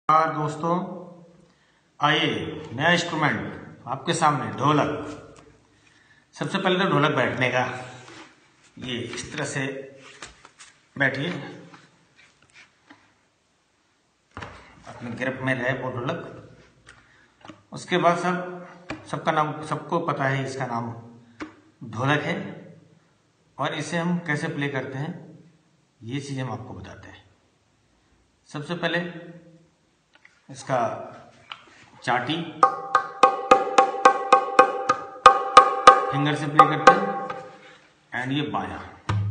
नमस्कार दोस्तों, आइए नया इंस्ट्रूमेंट आपके सामने ढोलक। सबसे पहले तो ढोलक बैठने का, ये इस तरह से बैठिए, अपने ग्रिप में रहे वो ढोलक। उसके बाद सबका नाम सबको पता है, इसका नाम ढोलक है और इसे हम कैसे प्ले करते हैं ये चीज़ हम आपको बताते हैं। सबसे पहले इसका चाटी फिंगर से प्ले करते हैं एंड ये बायां,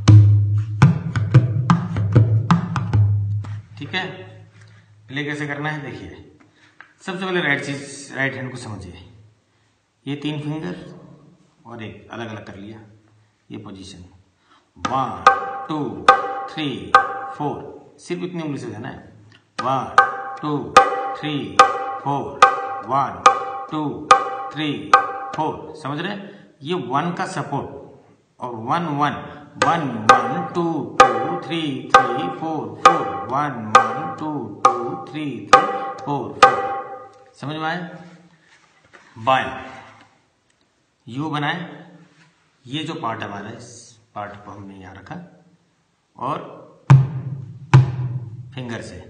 ठीक है। प्ले कैसे करना है देखिए। सबसे पहले राइट हैंड को समझिए, ये 3 फिंगर और एक अलग अलग कर लिया, ये पोजीशन 1 2 3 4, सिर्फ इतनी उंगली से देना है। 1 2 3 4, 1 2 3 4, समझ रहे हैं। ये 1 का सपोर्ट और 1 1 1 1 2 2 3 3 4 4, 1 1 2 2 3 3 4 4, समझ में आए। बाएं यू बनाए, ये जो पार्ट हमारा, इस पार्ट को हमने यहां रखा और फिंगर से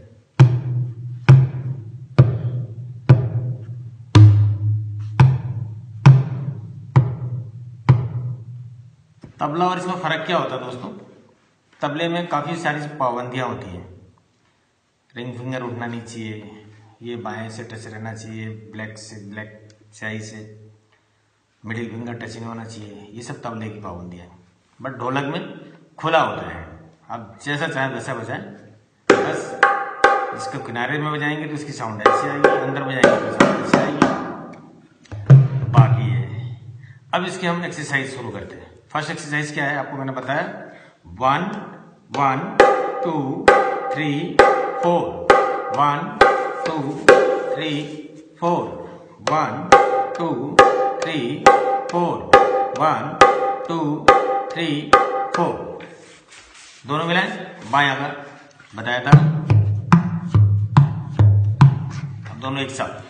तबला और इसमें फर्क क्या होता है दोस्तों। तबले में काफी सारी पाबंदियां होती हैं। रिंग फिंगर उठना नहीं चाहिए, ये बाएं से टच रहना चाहिए, ब्लैक स्याही से मिडिल फिंगर टच नहीं होना चाहिए, ये सब तबले की पाबंदियां हैं। बट ढोलक में खुला होता है, आप जैसा चाहें वैसा बजाएं। बस इसको किनारे में बजाएंगे तो इसकी साउंड ऐसी आएगी, अंदर बजाएंगे तो साउंड ऐसी आएगी। बाकी है, अब इसकी हम एक्सरसाइज शुरू करते हैं। फर्स्ट एक्सरसाइज क्या है आपको मैंने बताया, 1 1 2 3 4, 1 2 3 4, 1 2 3 4, 1 2 3 4, दोनों मिलाएं। बायां का बताया था, अब दोनों एक साथ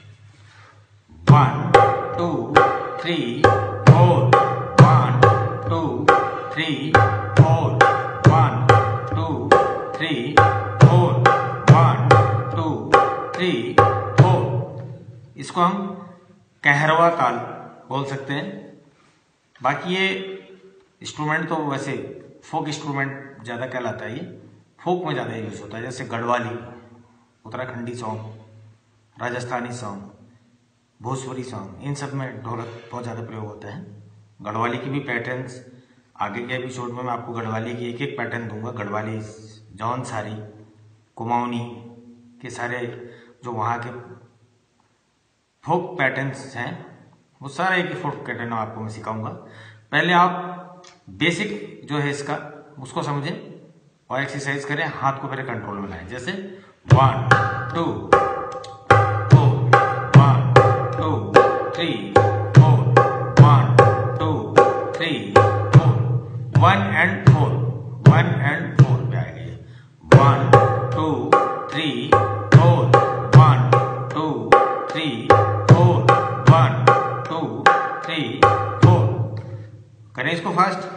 1 2 3 4, 1 2 3 4, 1 2 3 4, 1 2 3 4। इसको हम कहरवा ताल बोल सकते हैं। बाकी ये इंस्ट्रूमेंट तो वैसे फोक इंस्ट्रूमेंट ज्यादा कहलाता है, ये फोक में ज्यादा यूज होता है, जैसे Garhwali, Uttarakhandi song, Rajasthani song, Bhojpuri song, इन सब में ढोलक बहुत ज्यादा प्रयोग होता है। गढ़वाली की भी पैटर्न्स आगे के एपिसोड में मैं आपको गढ़वाली की एक एक पैटर्न दूंगा। गढ़वाली, जौनसारी, कुमाऊनी के सारे जो वहाँ के फोक पैटर्न्स हैं, वो सारे एक फोक पैटर्न आपको मैं सिखाऊंगा। पहले आप बेसिक जो है इसका उसको समझें और एक्सरसाइज करें, हाथ को पहले कंट्रोल में लाएं। जैसे 1 2 4, 1 2 3 4, 1 2 3 4, 1 and 4, 1 and 4 पे आएगा। 1 2 3 4, 1 2 3 4, 1 2 3 4, करें इसको फास्ट।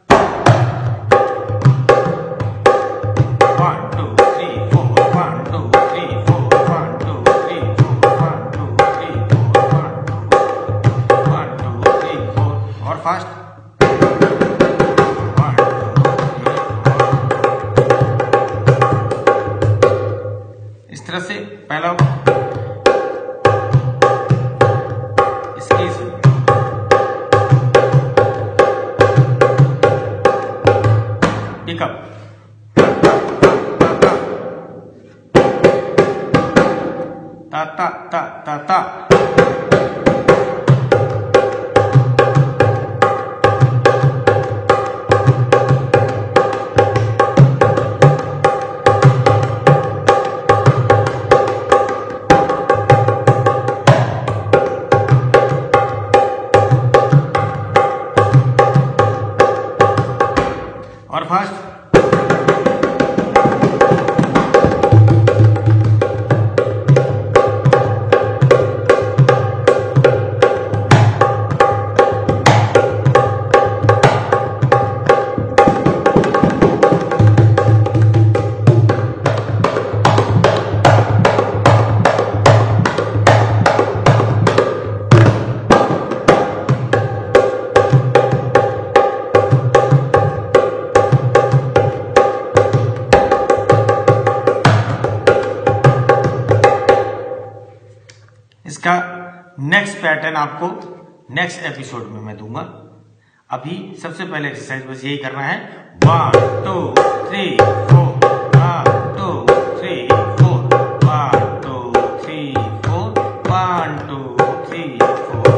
1 2 3 4, 1 2 3 4, 1 2 3 4, 1 2 3 4, 1 2 3 4, और फास्ट। इस तरह से पहला इसकी पिकअप, ता ता ता ता ता, और फास्ट। इसका नेक्स्ट पैटर्न आपको नेक्स्ट एपिसोड में मैं दूंगा। अभी सबसे पहले एक्सरसाइज बस यही करना है, 1 2 3 4 1 2 3 4 1 2 3 4 1 2 3 4।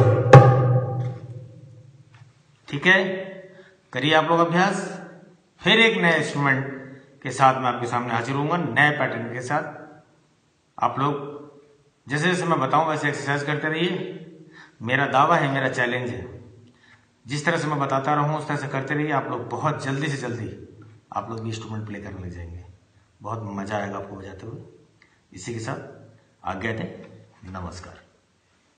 ठीक है, करिए आप लोग अभ्यास। फिर एक नए इंस्ट्रूमेंट के साथ मैं आपके सामने हाजिर होऊंगा, नए पैटर्न के साथ। आप लोग जैसे जैसे मैं बताऊं वैसे एक्सरसाइज करते रहिए। मेरा दावा है, मेरा चैलेंज है, जिस तरह से मैं बताता रहूं उस तरह से करते रहिए। आप लोग बहुत जल्दी से जल्दी आप लोग भी इंस्ट्रूमेंट प्ले करने लग जाएंगे। बहुत मजा आएगा आपको बजाते हुए। इसी के साथ आज्ञा दें, नमस्कार।